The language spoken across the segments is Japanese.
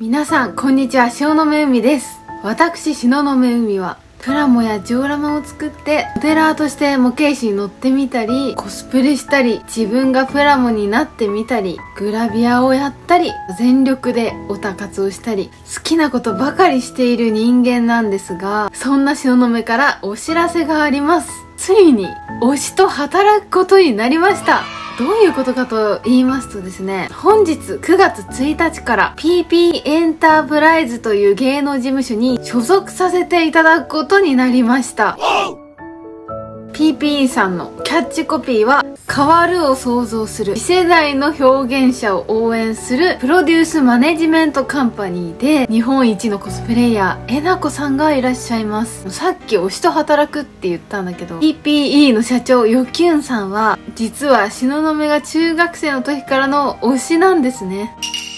皆さんこんにちは、東雲海です。私東雲海はプラモやジオラマを作ってモデラーとして模型師に乗ってみたり、コスプレしたり、自分がプラモになってみたり、グラビアをやったり、全力でオタ活をしたり、好きなことばかりしている人間なんですが、そんな東雲からお知らせがあります。ついに推しと働くことになりました。どういうことかと言いますとですね、本日9月1日から PP エンタープライズという芸能事務所に所属させていただくことになりました。PP さんのキャッチコピーは、変わるを創造する次世代の表現者を応援するプロデュースマネジメントカンパニーで、日本一のコスプレイヤーえなこさんがいらっしゃいます。さっき推しと働くって言ったんだけど、 PPE の社長よきゅんさんは実は東雲が中学生の時からの推しなんですね。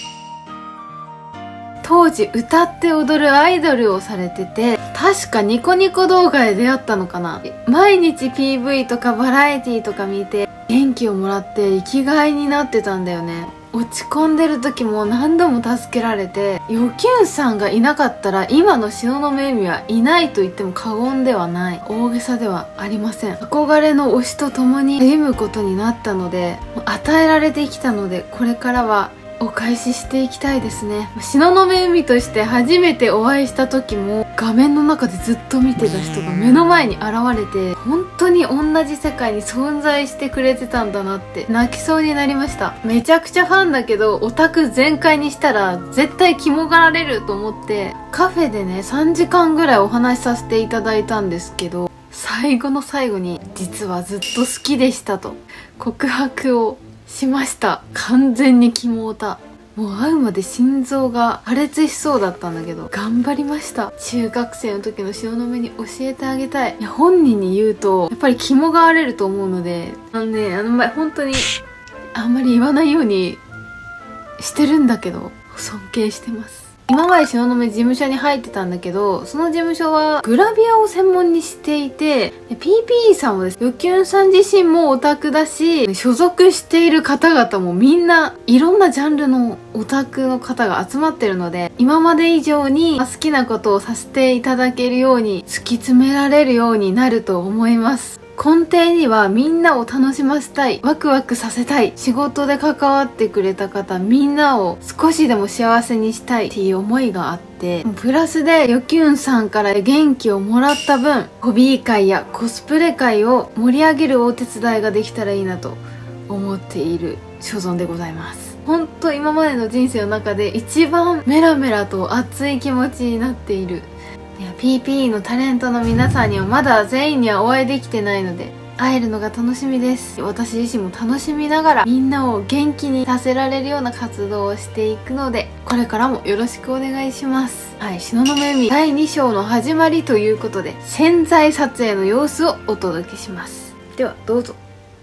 当時歌って踊るアイドルをされてて、確かニコニコ動画で出会ったのかな。毎日 PV とかバラエティとか見て元気をもらって生きがいになってたんだよね。落ち込んでる時も何度も助けられて、よきゅんさんがいなかったら今の東雲海はいないと言っても過言ではない。大げさではありません。憧れの推しと共に歩むことになったので、与えられてきたので、これからはお返ししていきたいですね。東雲海として初めてお会いした時も、画面の中でずっと見てた人が目の前に現れて、本当に同じ世界に存在してくれてたんだなって泣きそうになりました。めちゃくちゃファンだけど、オタク全開にしたら絶対肝がられると思って、カフェでね3時間ぐらいお話しさせていただいたんですけど、最後の最後に実はずっと好きでしたと告白をしました。完全にキモオタ。もう会うまで心臓が破裂しそうだったんだけど、頑張りました。中学生の時の東雲に教えてあげたい。いや、本人に言うとやっぱり肝が割れると思うので、本当にあんまり言わないようにしてるんだけど、尊敬してます。今まで東雲事務所に入ってたんだけど、その事務所はグラビアを専門にしていて、PPE さんはです、よきゅんさん自身もオタクだし、所属している方々もみんないろんなジャンルのオタクの方が集まってるので、今まで以上に好きなことをさせていただけるように、突き詰められるようになると思います。根底にはみんなを楽しませたい、ワクワクさせたい、仕事で関わってくれた方みんなを少しでも幸せにしたいっていう思いがあって、プラスでよきゅんさんから元気をもらった分、ホビー界やコスプレ界を盛り上げるお手伝いができたらいいなと思っている所存でございます。本当今までの人生の中で一番メラメラと熱い気持ちになっている。いや、 PPE のタレントの皆さんにはまだ全員にはお会いできてないので、会えるのが楽しみです。私自身も楽しみながらみんなを元気にさせられるような活動をしていくので、これからもよろしくお願いします。はい、東雲海第2章の始まりということで、潜在撮影の様子をお届けします。ではどうぞ。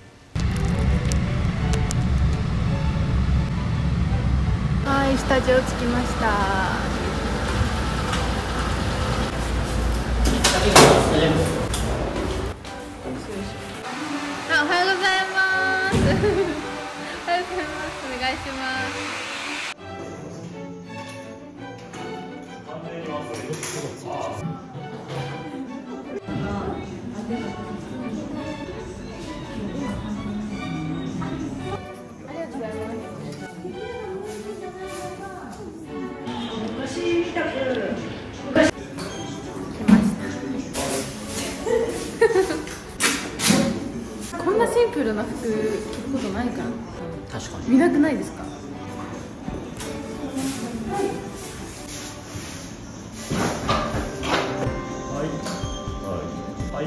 はい、スタジオ着きました。おはようございます。おはようございます。お願いします。こんなシンプルな服着ることないから。確かに見なくないですか？はいはいはい。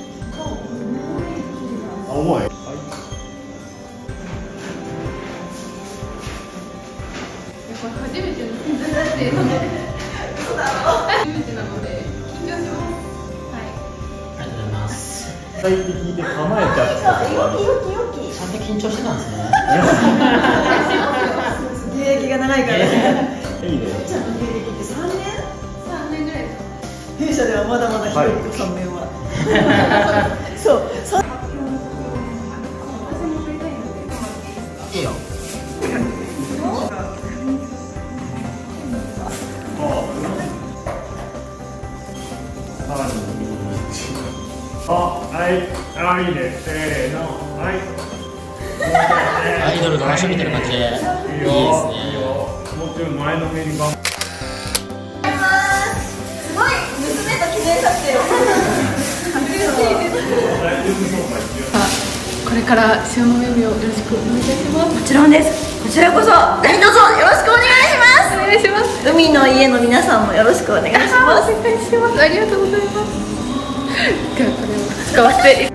重い。やっぱ初めてのだって初めてなので緊張します。 ありがとうございます。 最適で構えちゃった。 ちゃんと緊張してたんですね。 芸歴が長いからね。 いいね。 ちゃんと芸歴って3年ぐらいですか？ 弊社ではまだまだ広いと3年は。そう。 いいよ。 はい、いいね、せーの、はい。 アイドルの話みたいな感じでいいですね。 もちろん前のめりが。 すごい娘と記念撮影を。 これから潮の海をよろしくお願いします。 もちろんです。こちらこそ何卒よろしくお願いします。 お願いします。 海の家の皆さんもよろしくお願いします。 お願いします。ありがとうございます。じゃあこれを使わせて。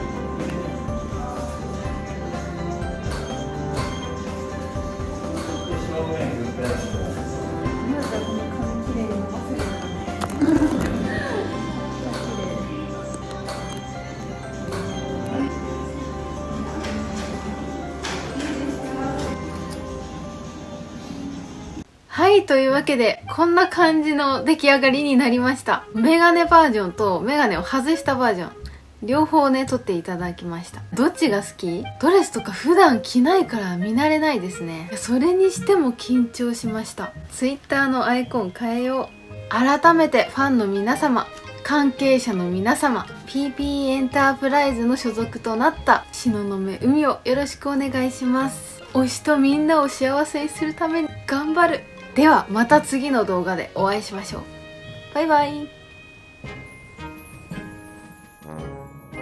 はい、というわけで、こんな感じの出来上がりになりました。メガネバージョンとメガネを外したバージョン。両方ね、撮っていただきました。どっちが好き？ドレスとか普段着ないから見慣れないですね。それにしても緊張しました。Twitter のアイコン変えよう。改めてファンの皆様、関係者の皆様、PP エンタープライズの所属となった東雲海をよろしくお願いします。推しとみんなを幸せにするために頑張る。ではまた次の動画でお会いしましょう。バイバイ。